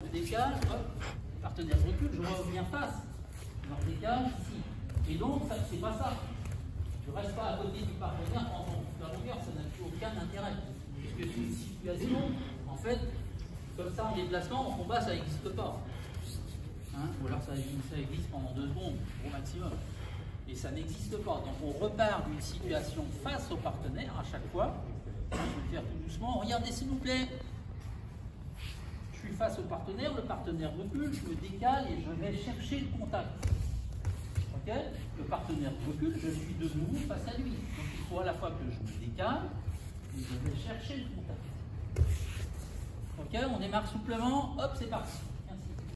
me décale, hop, le partenaire recule, je reviens face. Je me décale ici. Et donc, c'est pas ça. Je ne reste pas à côté du partenaire en toute la longueur, ça n'a plus aucun intérêt. Puisque c'est une situation, en fait, comme ça en déplacement, en combat, ça n'existe pas. Hein, ou alors ça existe pendant 2 secondes, au maximum. Et ça n'existe pas. Donc on repart d'une situation face au partenaire à chaque fois. Je vais le faire tout doucement. Regardez s'il vous plaît. Je suis face au partenaire recule, je me décale et je vais chercher le contact. Ok? Le partenaire recule, je suis de nouveau face à lui. Donc il faut à la fois que je me décale et je vais chercher le contact. Ok? On démarre souplement, hop, c'est parti.